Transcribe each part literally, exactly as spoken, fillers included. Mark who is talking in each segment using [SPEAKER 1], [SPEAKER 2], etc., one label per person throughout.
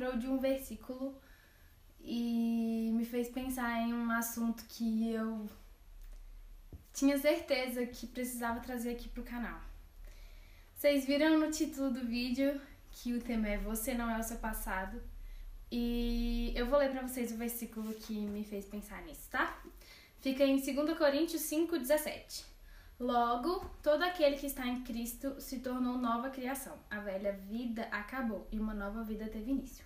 [SPEAKER 1] lembrou de um versículo e me fez pensar em um assunto que eu tinha certeza que precisava trazer aqui pro canal. Vocês viram no título do vídeo que o tema é Você Não É o Seu Passado. E eu vou ler pra vocês o versículo que me fez pensar nisso, tá? Fica em dois Coríntios cinco, dezessete. Logo, todo aquele que está em Cristo se tornou nova criação. A velha vida acabou e uma nova vida teve início.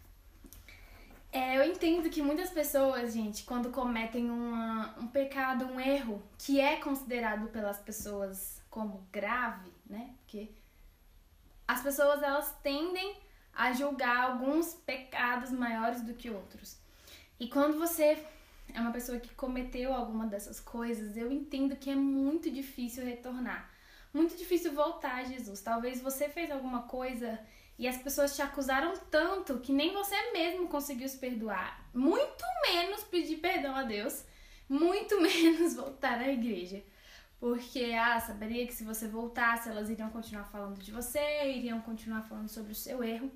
[SPEAKER 1] É, eu entendo que muitas pessoas, gente, quando cometem uma, um pecado, um erro, que é considerado pelas pessoas como grave, né? Porque as pessoas, elas tendem a julgar alguns pecados maiores do que outros. E quando você é uma pessoa que cometeu alguma dessas coisas, eu entendo que é muito difícil retornar. Muito difícil voltar a Jesus. Talvez você fez alguma coisa e as pessoas te acusaram tanto que nem você mesmo conseguiu se perdoar. Muito menos pedir perdão a Deus, muito menos voltar à igreja. Porque, ah, saberia que se você voltasse, elas iriam continuar falando de você, iriam continuar falando sobre o seu erro.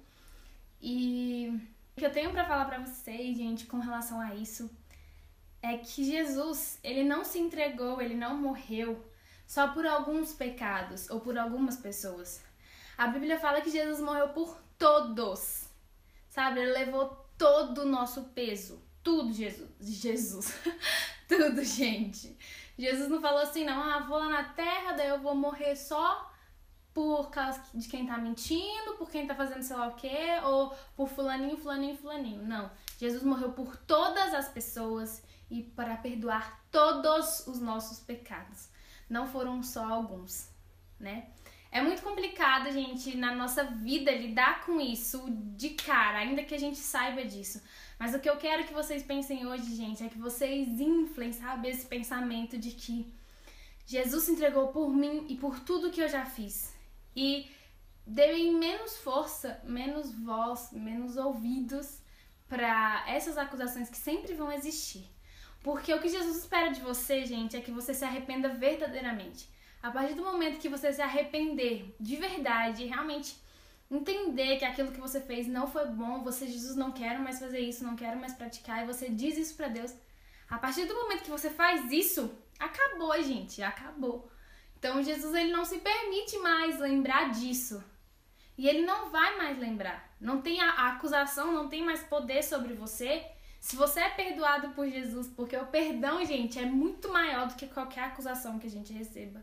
[SPEAKER 1] E o que eu tenho pra falar pra vocês, gente, com relação a isso, é que Jesus, ele não se entregou, ele não morreu só por alguns pecados ou por algumas pessoas. A Bíblia fala que Jesus morreu por todos, sabe? Ele levou todo o nosso peso, tudo, Jesus, Jesus, tudo, gente. Jesus não falou assim, não, ah, vou lá na terra, daí eu vou morrer só por causa de quem tá mentindo, por quem tá fazendo sei lá o quê, ou por fulaninho, fulaninho, fulaninho. Não, Jesus morreu por todas as pessoas e para perdoar todos os nossos pecados. Não foram só alguns, né? É muito complicado, gente, na nossa vida lidar com isso de cara, ainda que a gente saiba disso. Mas o que eu quero que vocês pensem hoje, gente, é que vocês inflem, sabe, esse pensamento de que Jesus se entregou por mim e por tudo que eu já fiz. E deem menos força, menos voz, menos ouvidos para essas acusações que sempre vão existir. Porque o que Jesus espera de você, gente, é que você se arrependa verdadeiramente. A partir do momento que você se arrepender de verdade, realmente entender que aquilo que você fez não foi bom, você, Jesus, não quero mais fazer isso, não quero mais praticar, e você diz isso pra Deus. A partir do momento que você faz isso, acabou, gente, acabou. Então Jesus, ele não se permite mais lembrar disso. E ele não vai mais lembrar. Não tem a, a acusação, não tem mais poder sobre você. Se você é perdoado por Jesus, porque o perdão, gente, é muito maior do que qualquer acusação que a gente receba.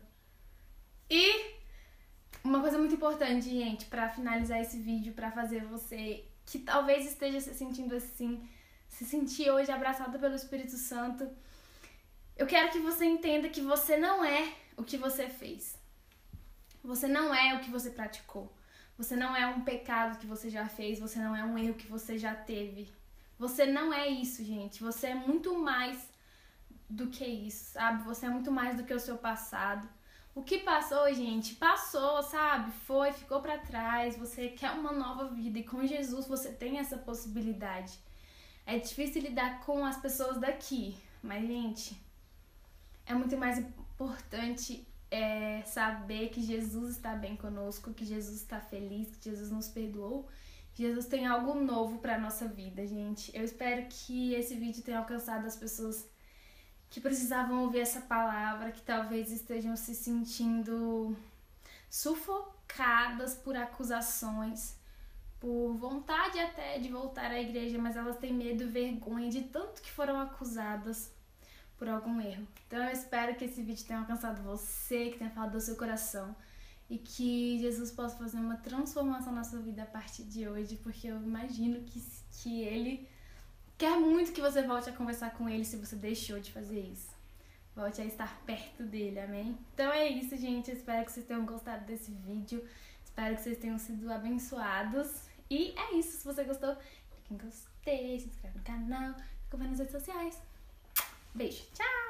[SPEAKER 1] E uma coisa muito importante, gente, pra finalizar esse vídeo, pra fazer você que talvez esteja se sentindo assim, se sentir hoje abraçado pelo Espírito Santo, eu quero que você entenda que você não é o que você fez. Você não é o que você praticou. Você não é um pecado que você já fez, você não é um erro que você já teve. Você não é isso, gente. Você é muito mais do que isso, sabe? Você é muito mais do que o seu passado. O que passou, gente, passou, sabe? Foi, ficou pra trás. Você quer uma nova vida e com Jesus você tem essa possibilidade. É difícil lidar com as pessoas daqui, mas, gente, é muito mais importante é, saber que Jesus está bem conosco, que Jesus está feliz, que Jesus nos perdoou. Jesus tem algo novo pra nossa vida, gente. Eu espero que esse vídeo tenha alcançado as pessoas que precisavam ouvir essa palavra, que talvez estejam se sentindo sufocadas por acusações, por vontade até de voltar à igreja, mas elas têm medo e vergonha de tanto que foram acusadas por algum erro. Então eu espero que esse vídeo tenha alcançado você, que tenha falado do seu coração e que Jesus possa fazer uma transformação na sua vida a partir de hoje, porque eu imagino que, que Ele quer muito que você volte a conversar com Ele se você deixou de fazer isso. Volte a estar perto dele, amém? Então é isso, gente. Eu espero que vocês tenham gostado desse vídeo. Espero que vocês tenham sido abençoados. E é isso. Se você gostou, clique em gostei, se inscreve no canal, acompanha nas redes sociais. Beijo, tchau!